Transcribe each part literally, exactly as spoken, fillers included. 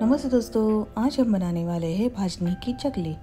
नमस्ते दोस्तों, आज हम बनाने वाले हैं भाजनी की चकली।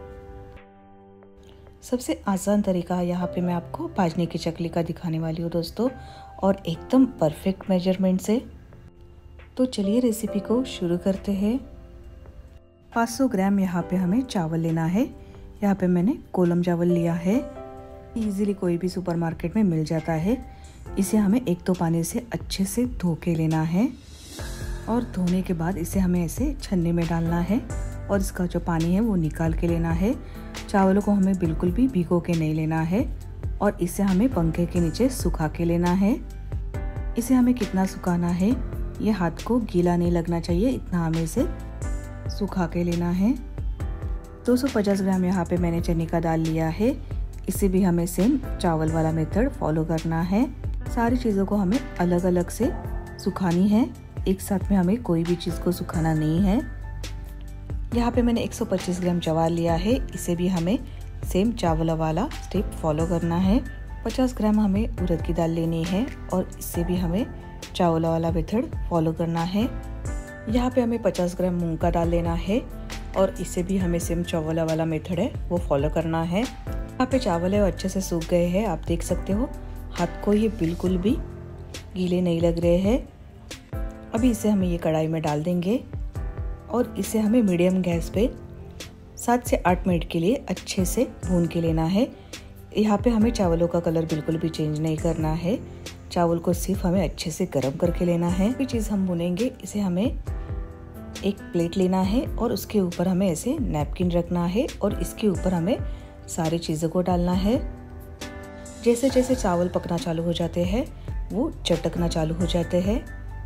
सबसे आसान तरीका यहाँ पे मैं आपको भाजनी की चकली का दिखाने वाली हूँ दोस्तों, और एकदम परफेक्ट मेजरमेंट से। तो चलिए रेसिपी को शुरू करते हैं। पाँच सौ ग्राम यहाँ पे हमें चावल लेना है। यहाँ पे मैंने कोलम चावल लिया है। इजीली कोई भी सुपरमार्केट में मिल जाता है। इसे हमें एक दो पानी से अच्छे से धो के लेना है, और धोने के बाद इसे हमें ऐसे छन्नी में डालना है और इसका जो पानी है वो निकाल के लेना है। चावलों को हमें बिल्कुल भी भिगो के नहीं लेना है, और इसे हमें पंखे के नीचे सुखा के लेना है। इसे हमें कितना सुखाना है, ये हाथ को गीला नहीं लगना चाहिए, इतना हमें इसे सुखा के लेना है। दो सौ पचास ग्राम यहाँ पे मैंने चने का दाल लिया है। इसे भी हमें सेम चावल वाला मेथड फॉलो करना है। सारी चीज़ों को हमें अलग अलग से सुखानी है, एक साथ में हमें कोई भी चीज़ को सुखाना नहीं है। यहाँ पे मैंने एक सौ पच्चीस ग्राम ज्वार लिया है। इसे भी हमें सेम चावल वाला स्टेप फॉलो करना है। पचास ग्राम हमें उड़द की दाल लेनी है, और इससे भी हमें चावल वाला मेथड फॉलो करना है। यहाँ पे हमें पचास ग्राम मूंग का दाल लेना है, और इसे भी हमें सेम चावल वाला मेथड है वो फॉलो करना है। यहाँ पे चावल है वो अच्छे से सूख गए हैं, आप देख सकते हो। हाथ को ये बिल्कुल भी गीले नहीं लग रहे हैं। अभी इसे हमें ये कढ़ाई में डाल देंगे, और इसे हमें मीडियम गैस पे सात से आठ मिनट के लिए अच्छे से भून के लेना है। यहाँ पे हमें चावलों का कलर बिल्कुल भी चेंज नहीं करना है। चावल को सिर्फ हमें अच्छे से गर्म करके लेना है। कोई चीज़ हम भूनेंगे, इसे हमें एक प्लेट लेना है, और उसके ऊपर हमें ऐसे नैपकिन रखना है, और इसके ऊपर हमें सारी चीज़ों को डालना है। जैसे जैसे चावल पकना चालू हो जाते हैं वो चटकना चालू हो जाते हैं।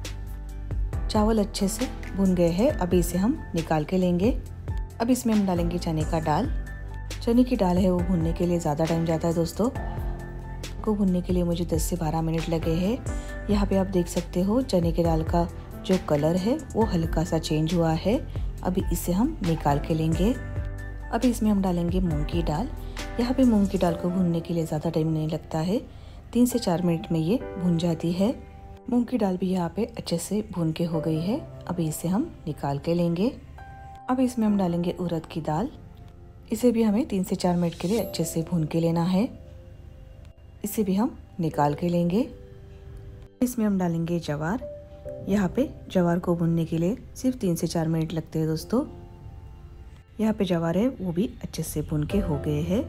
चावल अच्छे से भुन गए हैं। अभी इसे हम निकाल के लेंगे। अब इसमें हम डालेंगे चने का दाल। चने की दाल है वो भुनने के लिए ज़्यादा टाइम जाता है दोस्तों। को भुनने के लिए मुझे दस से बारह मिनट लगे हैं। यहाँ पे आप देख सकते हो चने की दाल का जो कलर है वो हल्का सा चेंज हुआ है। अभी इसे हम निकाल के लेंगे। अभी इसमें हम डालेंगे मूंग की दाल। यहाँ पे मूंग की दाल को भुनने के लिए ज़्यादा टाइम नहीं लगता है, तीन से चार मिनट में ये भुन जाती है। मूंग की दाल भी यहाँ पे अच्छे से भून के हो गई है। अभी इसे हम निकाल के लेंगे। अब इसमें हम डालेंगे उड़द की दाल। इसे भी हमें तीन से चार मिनट के लिए अच्छे से भून के लेना है। इसे भी हम निकाल के लेंगे। इसमें हम डालेंगे ज्वार। यहाँ पे ज्वार को भूनने के लिए सिर्फ तीन से चार मिनट लगते हैं दोस्तों। यहाँ पे ज्वार है वो भी अच्छे से भून के हो गए हैं।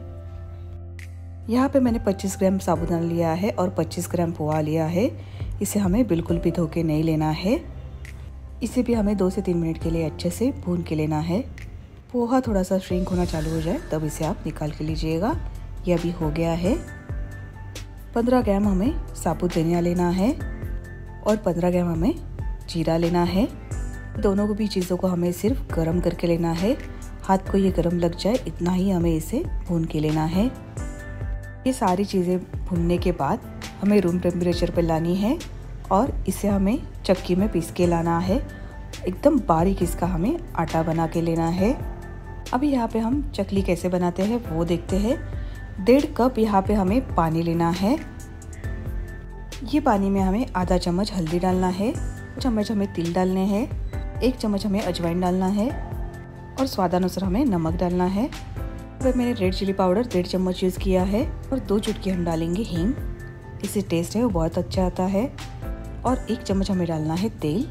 यहाँ पे मैंने पच्चीस ग्राम साबूदाना लिया है और पच्चीस ग्राम पोहा लिया है। इसे हमें बिल्कुल भी धो के नहीं लेना है। इसे भी हमें दो से तीन मिनट के लिए अच्छे से भून के लेना है। पोहा थोड़ा सा श्रिंक होना चालू हो जाए तब इसे आप निकाल के लीजिएगा। यह अभी हो गया है। पंद्रह ग्राम हमें साबुत धनिया लेना है, और पंद्रह ग्राम हमें जीरा लेना है। दोनों को भी चीज़ों को हमें सिर्फ गर्म करके लेना है। हाथ को ये गर्म लग जाए इतना ही हमें इसे भून के लेना है। ये सारी चीज़ें भुनने के बाद हमें रूम टेम्परेचर पे लानी है, और इसे हमें चक्की में पीस के लाना है। एकदम बारीक इसका हमें आटा बना के लेना है। अभी यहाँ पे हम चकली कैसे बनाते हैं वो देखते हैं। डेढ़ कप यहाँ पे हमें पानी लेना है। ये पानी में हमें आधा चम्मच हल्दी डालना है, चम्मच हमें तिल डालने हैं, एक चम्मच हमें अजवाइन डालना है, और स्वादानुसार हमें नमक डालना है। अब मैंने रेड चिली पाउडर डेढ़ चम्मच यूज़ किया है, और दो चुटकी हम डालेंगे हींग। इससे टेस्ट है वो बहुत अच्छा आता है। और एक चम्मच हमें डालना है तेल।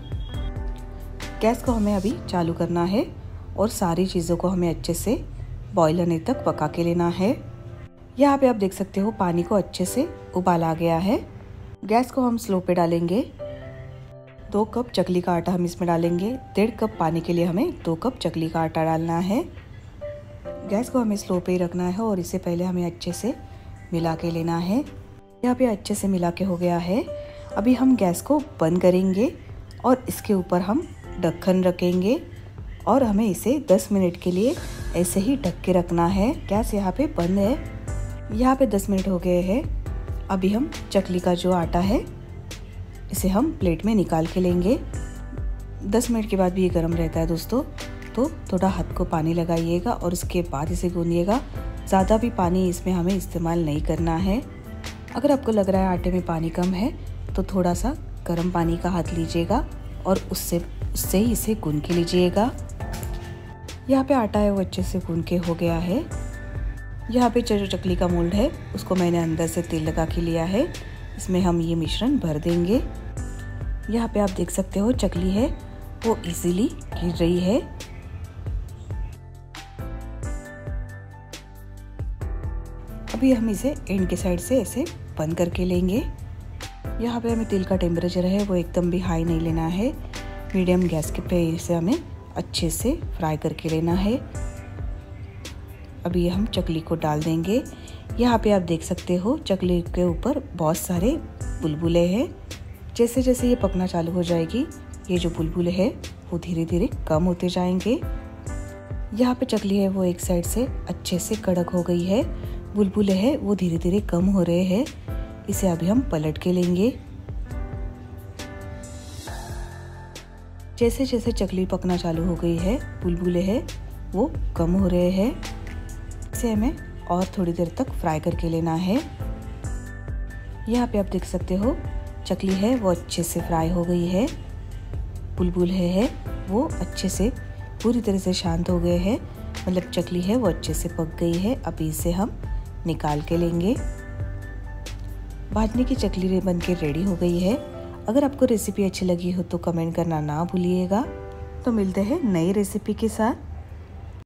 गैस को हमें अभी चालू करना है, और सारी चीज़ों को हमें अच्छे से बॉईल होने तक पका के लेना है। यहाँ पे आप देख सकते हो पानी को अच्छे से उबाल आ गया है। गैस को हम स्लो पे डालेंगे। दो कप चकली का आटा हम इसमें डालेंगे। डेढ़ कप पानी के लिए हमें दो कप चकली का आटा डालना है। गैस को हमें स्लो पे ही रखना है, और इसे पहले हमें अच्छे से मिला के लेना है। यहाँ पे अच्छे से मिला के हो गया है। अभी हम गैस को बंद करेंगे, और इसके ऊपर हम ढक्कन रखेंगे, और हमें इसे दस मिनट के लिए ऐसे ही ढक के रखना है। गैस यहाँ पे बंद है। यहाँ पे दस मिनट हो गए हैं। अभी हम चकली का जो आटा है इसे हम प्लेट में निकाल के लेंगे। दस मिनट के बाद भी ये गर्म रहता है दोस्तों, तो थोड़ा हाथ को पानी लगाइएगा और उसके बाद इसे गूंदिएगा। ज़्यादा भी पानी इसमें हमें इस्तेमाल नहीं करना है। अगर आपको लग रहा है आटे में पानी कम है तो थोड़ा सा गर्म पानी का हाथ लीजिएगा और उससे उससे ही इसे गूंद के लीजिएगा। यहाँ पे आटा है वो अच्छे से गूंद के हो गया है। यहाँ पे जो चकली का मोल्ड है उसको मैंने अंदर से तेल लगा के लिया है। इसमें हम ये मिश्रण भर देंगे। यहाँ पे आप देख सकते हो चकली है वो इजीली गिर रही है। अभी हम इसे एंड के साइड से ऐसे बंद करके लेंगे। यहाँ पे हमें तेल का टेम्परेचर है वो एकदम भी हाई नहीं लेना है, मीडियम गैस के पे इसे हमें अच्छे से फ्राई करके लेना है। अभी हम चकली को डाल देंगे। यहाँ पे आप देख सकते हो चकली के ऊपर बहुत सारे बुलबुले हैं। जैसे जैसे ये पकना चालू हो जाएगी ये जो बुलबुले हैं वो धीरे धीरे कम होते जाएंगे। यहाँ पे चकली है वो एक साइड से अच्छे से कड़क हो गई है, बुलबुले हैं वो धीरे धीरे कम हो रहे हैं। इसे अभी हम पलट के लेंगे। जैसे जैसे चकली पकना चालू हो गई है बुलबुले हैं वो कम हो रहे हैं। इसे हमें और थोड़ी देर तक फ्राई करके लेना है। यहाँ पे आप देख सकते हो चकली है वो अच्छे से फ्राई हो गई है, बुलबुले है वो अच्छे से पूरी तरह से शांत हो गए हैं, मतलब चकली है वो अच्छे से पक गई है। अभी इसे हम निकाल के लेंगे। भाजने की चकली बन के रेडी हो गई है। अगर आपको रेसिपी अच्छी लगी हो तो कमेंट करना ना भूलिएगा। तो मिलते हैं नई रेसिपी के साथ।